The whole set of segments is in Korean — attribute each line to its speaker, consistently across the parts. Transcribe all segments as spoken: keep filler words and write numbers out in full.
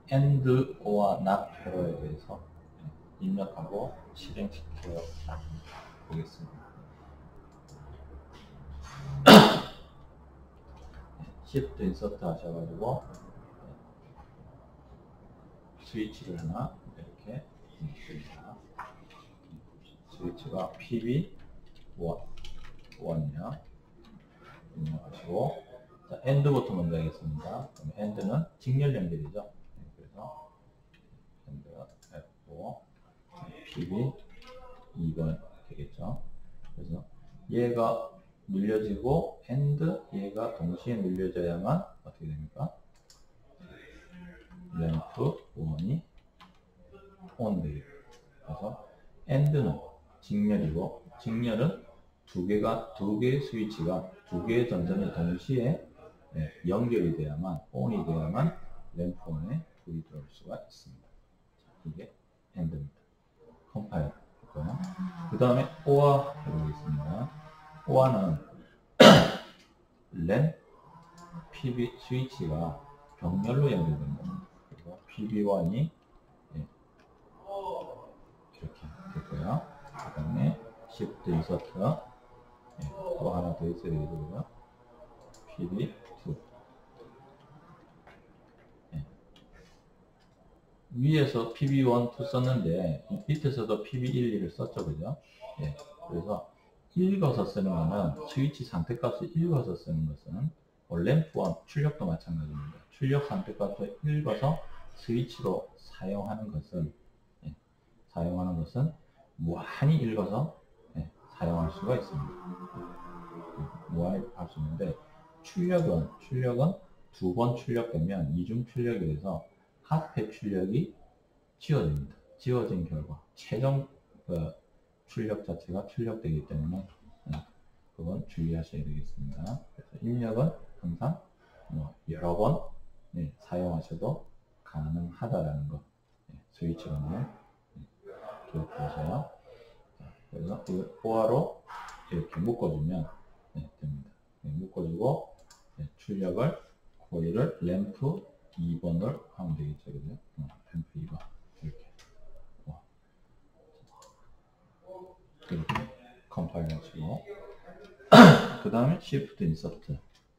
Speaker 1: and or not arrow에 대해서 입력하고 실행시켜 보겠습니다. Shift 인서트 하셔가지고 스위치를 하나 이렇게 입력합니다. 스위치가 피비 일이요. 입력하시고, 자, end부터 먼저 하겠습니다. 그럼 end는 직렬 연결이죠. 그래서 end가 에프 피비 이 번 되겠죠. 그래서 얘가 눌려지고 and 얘가 동시에 눌려져야만 어떻게 됩니까? 램프 일이 on 되겠죠. 그래서 and는 직렬이고, 직렬은 두 개가 두 개의 스위치가 두 개의 전선이 동시에 네, 연결이 돼야만 on이 돼야만 램프 일에 불이 들어올 수가 있습니다. 자, 이게 and입니다. 컴파일 했고요. 그 다음에 or 해보겠습니다. or는 램 피비 스위치가 병렬로 연결된 겁니다. 그리고 피비 일이 네, 이렇게 됐고요. 그 다음에 Shift 인서트 네, 또 하나 더 있어야 되고요. 피비 이 네. 위에서 피비 일, 이 썼는데 밑에서도 피비 일, 이를 썼죠, 그죠? 네. 그래서 읽어서 쓰는 거는 스위치 선택값을 읽어서 쓰는 것은 램프 일 출력도 마찬가지입니다. 출력 선택값을 읽어서 스위치로 사용하는 것은 네, 사용하는 것은 무한히 읽어서 네, 사용할 수가 있습니다. 무한히 할 수 있는데 출력은 출력은 두 번 출력되면 이중 출력이 돼서 합해 출력이 지워집니다. 지워진 결과 최종 그 출력 자체가 출력되기 때문에 네, 그건 주의하셔야 되겠습니다. 그래서 입력은 항상 뭐 여러 번 네, 사용하셔도 가능하다라는 거 네, 스위치론을 네, 기억하세요. 그래서 이 or로 이렇게 묶어주면 네, 됩니다. 네, 묶어주고 네, 출력을 코일을 램프 이 번을 하면 되겠죠, 그죠? 어, 램프 이 번 이렇게 어. 이렇게 컴파일 하시고 그 다음에 Shift 인서트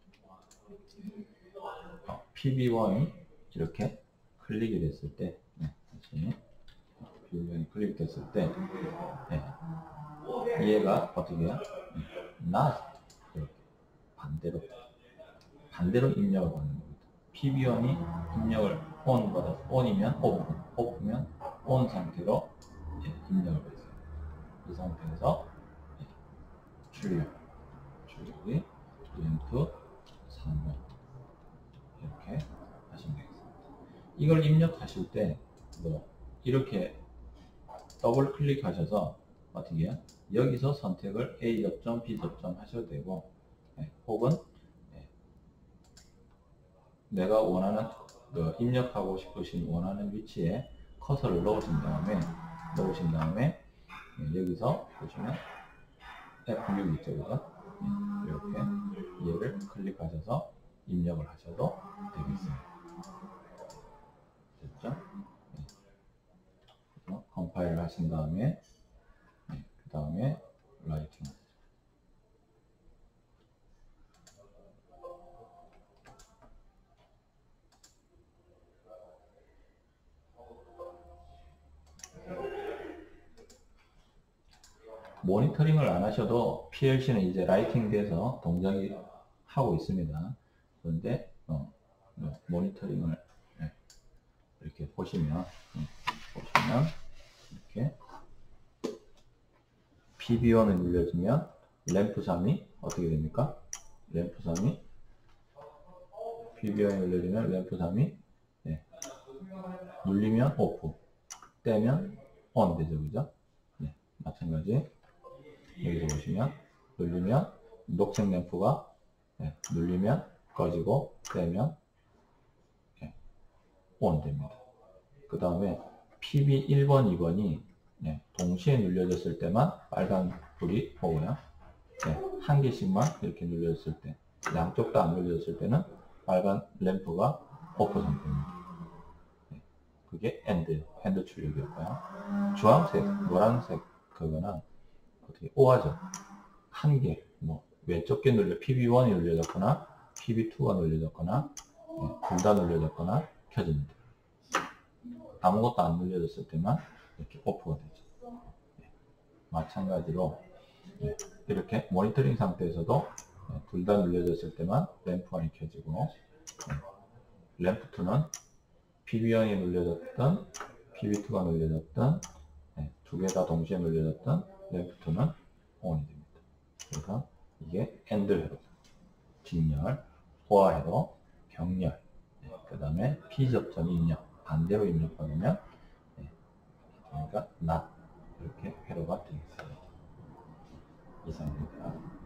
Speaker 1: 어, 피비 일이 이렇게 클릭이 됐을 때 네, 다시 피비 일이 클릭됐을 때 네, 얘가 어떻게 해요? 네, not 이렇게 반대로 반대로 입력을 받는 겁니다. 피비 일이 입력을 on 받아서 on이면 off, off면 on 상태로 네, 입력을 받아요. 이 상태에서 네, 출력 출력이 램프 삼 번 이렇게 하시면 되겠습니다. 이걸 입력하실 때 뭐 이렇게 더블 클릭하셔서 어떻게 해요? 여기서 선택을 A 접점, B 접점 하셔도 되고 네, 혹은 네, 내가 원하는 그 입력하고 싶으신 원하는 위치에 커서를 넣으신 다음에 넣으신 다음에 네, 여기서 보시면 에프 육 있죠, 그죠? 네, 이렇게 얘를 클릭하셔서 입력을 하셔도 되겠습니다. 됐죠? 네. 그래서 컴파일 하신 다음에 네, 그 다음에 라이팅 모니터링을 안 하셔도 피엘씨는 이제 라이팅 돼서 동작이 하고 있습니다. 그런데 어, 모니터링을 네, 이렇게 보시면 네, 보시면 이렇게 피비 일을 눌러주면 램프 삼이 어떻게 됩니까? 램프 삼이 피비 일을 눌러주면 램프 삼이 네, 눌리면 오프, 떼면 온 되죠, 그죠? 네, 마찬가지. 여기서 보시면 눌리면 녹색 램프가 네, 눌리면 꺼지고 떼면 네, 온 됩니다. 그 다음에 피비 일 번, 이 번이 네, 동시에 눌려졌을 때만 빨간 불이 오고요. 네, 한 개씩만 이렇게 눌려졌을 때, 양쪽 다 안 눌려졌을 때는 빨간 램프가 오프 상태입니다. 네, 이게 AND, AND 출력이었고요. 주황색, 노란색 그거는 어떻게 오하죠. 한 개, 뭐 왼쪽 게 눌려 피비원이 눌려졌거나 피비투가 눌려졌거나 네, 둘 다 눌려졌거나 켜집니다. 아무것도 안 눌려졌을 때만 이렇게 오프가 되죠. 네, 마찬가지로 네, 이렇게 모니터링 상태에서도 네, 둘 다 눌려졌을 때만 램프 일이 켜지고 네, 램프 이는 피비원이 눌려졌던 피비투가 눌려졌던 네, 두 개 다 동시에 눌려졌던 램프 이는 ON이 됩니다. 그래서 이게 AND 회로, 직렬, 오화 회로, 병렬, 네, 그 다음에 피접점 입력, 반대로 입력하면 네, 그러니까 NOT 이렇게 회로가 되겠습니다. 이상입니다.